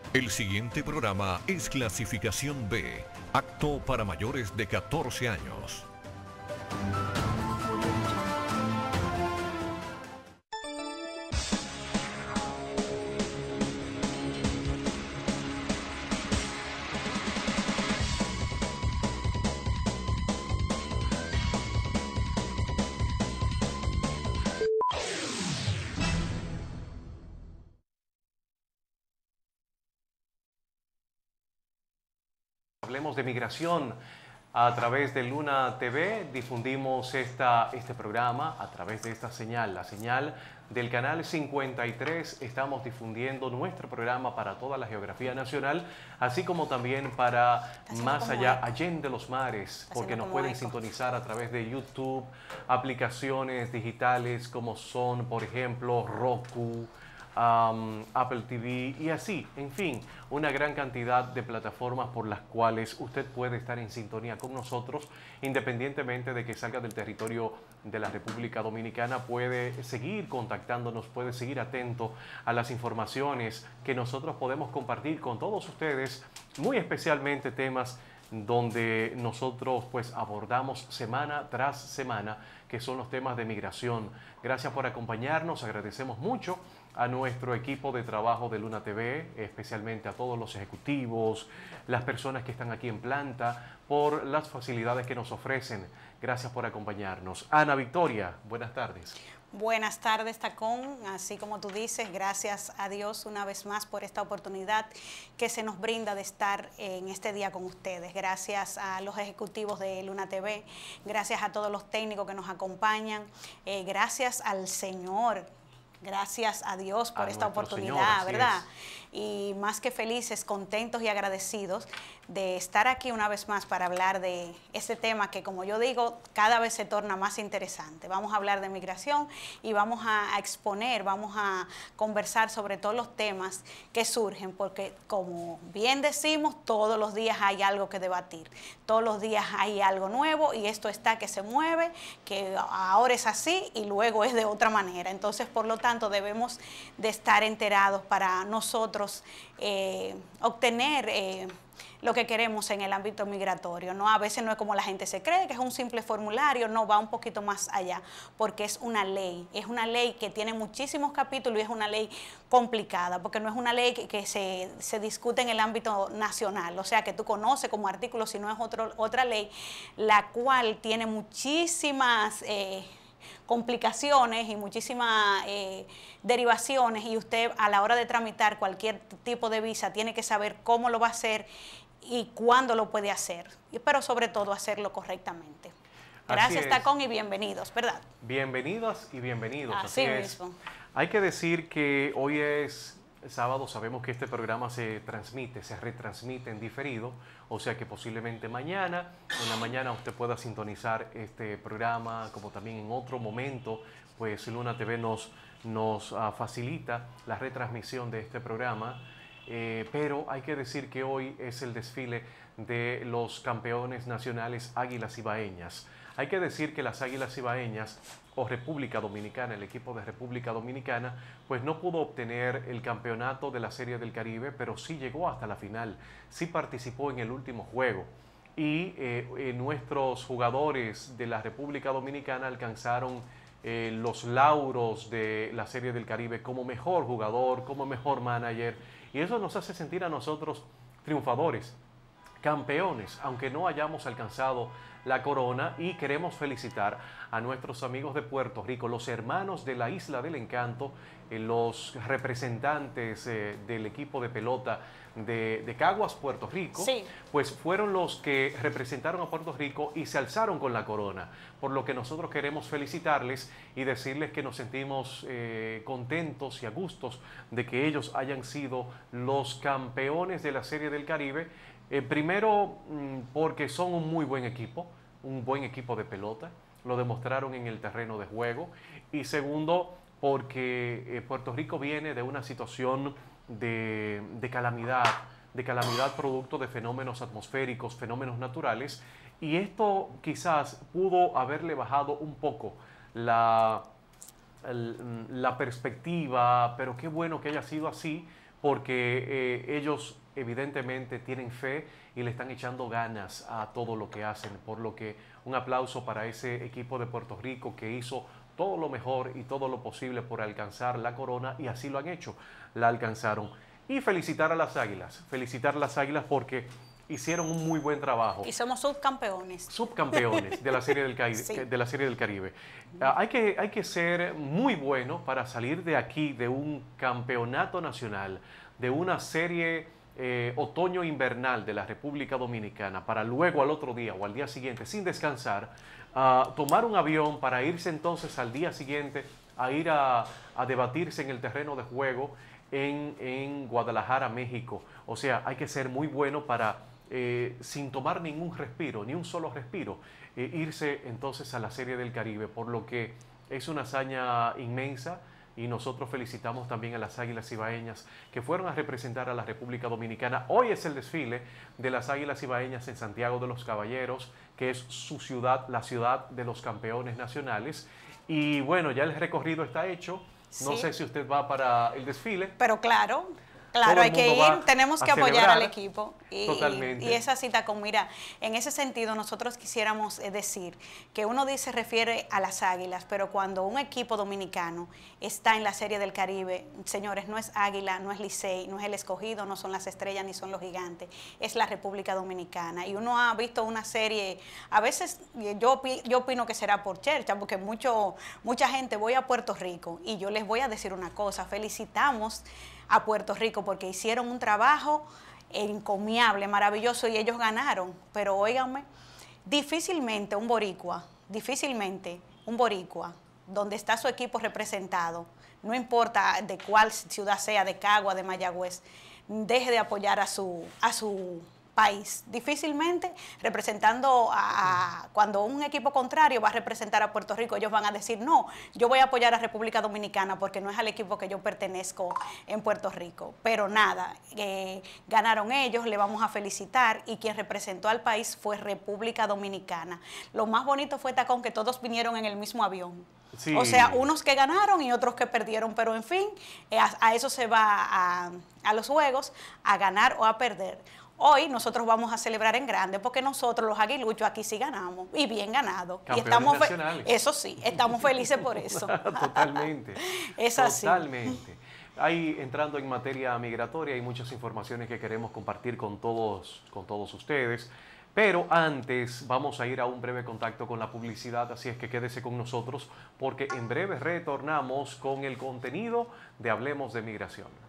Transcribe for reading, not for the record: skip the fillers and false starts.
El siguiente programa es clasificación B, apto para mayores de 14 años. Hablemos de migración a través de Luna TV. Difundimos este programa a través de esta señal, la señal del canal 53. Estamos difundiendo nuestro programa para toda la geografía nacional, así como también para más allá, allende los mares, porque nos pueden sintonizar a través de YouTube, aplicaciones digitales como son, por ejemplo, Roku, Apple TV y así, en fin, una gran cantidad de plataformas por las cuales usted puede estar en sintonía con nosotros, independientemente de que salga del territorio de la República Dominicana. Puede seguir contactándonos, puede seguir atento a las informaciones que nosotros podemos compartir con todos ustedes, muy especialmente temas donde nosotros pues abordamos semana tras semana, que son los temas de migración. Gracias por acompañarnos, agradecemos mucho a nuestro equipo de trabajo de Luna TV, especialmente a todos los ejecutivos, las personas que están aquí en planta, por las facilidades que nos ofrecen. Gracias por acompañarnos. Ana Victoria, buenas tardes. Buenas tardes, Tacón. Así como tú dices, gracias a Dios una vez más por esta oportunidad que se nos brinda de estar en este día con ustedes. Gracias a los ejecutivos de Luna TV, gracias a todos los técnicos que nos acompañan, gracias al Señor. Gracias a Dios por esta oportunidad, ¿verdad? Y más que felices, contentos y agradecidos de estar aquí una vez más para hablar de este tema que, como yo digo, cada vez se torna más interesante. Vamos a hablar de migración y vamos a exponer, vamos a conversar sobre todos los temas que surgen, porque como bien decimos, todos los días hay algo que debatir, todos los días hay algo nuevo y esto está que se mueve, que ahora es así y luego es de otra manera. Entonces, por lo tanto, debemos de estar enterados para nosotros obtener lo que queremos en el ámbito migratorio, ¿no? A veces no es como la gente se cree, que es un simple formulario, no, va un poquito más allá, porque es una ley que tiene muchísimos capítulos y es una ley complicada, porque no es una ley que se discute en el ámbito nacional, o sea, que tú conoces como artículo, sino es otra ley, la cual tiene muchísimas complicaciones y muchísimas derivaciones, y usted a la hora de tramitar cualquier tipo de visa tiene que saber cómo lo va a hacer y cuándo lo puede hacer, pero sobre todo hacerlo correctamente. Gracias, Tacón, y bienvenidos, ¿verdad? Bienvenidas y bienvenidos. Así mismo. Hay que decir que hoy es sábado, sabemos que este programa se retransmite en diferido, o sea que posiblemente mañana, en la mañana usted pueda sintonizar este programa, como también en otro momento, pues Luna TV nos facilita la retransmisión de este programa, pero hay que decir que hoy es el desfile de los campeones nacionales Águilas Ibaeñas. Hay que decir que las Águilas Ibaeñas o República Dominicana, el equipo de República Dominicana, pues no pudo obtener el campeonato de la Serie del Caribe, pero sí llegó hasta la final, sí participó en el último juego. Y nuestros jugadores de la República Dominicana alcanzaron los lauros de la Serie del Caribe como mejor jugador, como mejor manager, y eso nos hace sentir a nosotros triunfadores, campeones, aunque no hayamos alcanzado la corona. Y queremos felicitar a nuestros amigos de Puerto Rico, los hermanos de la Isla del Encanto, los representantes del equipo de pelota de Caguas, Puerto Rico, sí, pues fueron los que representaron a Puerto Rico y se alzaron con la corona, por lo que nosotros queremos felicitarles y decirles que nos sentimos contentos y a gustos de que ellos hayan sido los campeones de la Serie del Caribe. Primero, porque son un muy buen equipo de pelota, lo demostraron en el terreno de juego, y segundo, porque Puerto Rico viene de una situación de calamidad producto de fenómenos atmosféricos, fenómenos naturales, y esto quizás pudo haberle bajado un poco la perspectiva, pero qué bueno que haya sido así, porque ellos evidentemente tienen fe y le están echando ganas a todo lo que hacen, por lo que un aplauso para ese equipo de Puerto Rico que hizo todo lo mejor y todo lo posible por alcanzar la corona, y así lo han hecho, la alcanzaron. Y felicitar a las Águilas porque hicieron un muy buen trabajo. Y somos subcampeones. Subcampeones de la Serie del Caribe. Sí. De la Serie del Caribe. Hay que ser muy bueno para salir de aquí, de un campeonato nacional, de una serie otoño-invernal de la República Dominicana, para luego al otro día o al día siguiente, sin descansar, tomar un avión para irse entonces al día siguiente a ir a debatirse en el terreno de juego en Guadalajara, México. O sea, hay que ser muy bueno para, sin tomar ningún respiro, ni un solo respiro, irse entonces a la Serie del Caribe, por lo que es una hazaña inmensa, y nosotros felicitamos también a las Águilas Ibaeñas que fueron a representar a la República Dominicana. Hoy es el desfile de las Águilas Ibaeñas en Santiago de los Caballeros, que es su ciudad, la ciudad de los campeones nacionales. Y bueno, ya el recorrido está hecho. No sé si usted va para el desfile. Pero claro, hay que ir, tenemos que apoyar al equipo. Totalmente. Y esa cita con, mira, en ese sentido nosotros quisiéramos decir que uno se refiere a las Águilas, pero cuando un equipo dominicano está en la Serie del Caribe, señores, no es Águila, no es Licey, no es el Escogido, no son las Estrellas ni son los Gigantes, es la República Dominicana. Y uno ha visto una serie, a veces yo opino que será por chercha, porque mucha gente voy a Puerto Rico, y yo les voy a decir una cosa, felicitamos a Puerto Rico porque hicieron un trabajo encomiable, maravilloso, y ellos ganaron. Pero óiganme, difícilmente un boricua, donde está su equipo representado, no importa de cuál ciudad sea, de Cagua, de Mayagüez, deje de apoyar a su país. Difícilmente representando cuando un equipo contrario va a representar a Puerto Rico, ellos van a decir, no, yo voy a apoyar a República Dominicana porque no es al equipo que yo pertenezco en Puerto Rico. Pero nada, ganaron ellos, le vamos a felicitar, y quien representó al país fue República Dominicana. Lo más bonito fue, Tacón, que todos vinieron en el mismo avión. Sí. O sea, unos que ganaron y otros que perdieron, pero en fin, a eso se va a los juegos, a ganar o a perder. Hoy nosotros vamos a celebrar en grande porque nosotros los aguiluchos aquí sí ganamos, y bien ganado. Campeones y estamos nacionales. Eso sí, estamos felices por eso. Totalmente. Es así. Totalmente. Ahí, entrando en materia migratoria, hay muchas informaciones que queremos compartir con todos ustedes. Pero antes vamos a ir a un breve contacto con la publicidad, así es que quédese con nosotros porque en breve retornamos con el contenido de Hablemos de Migración.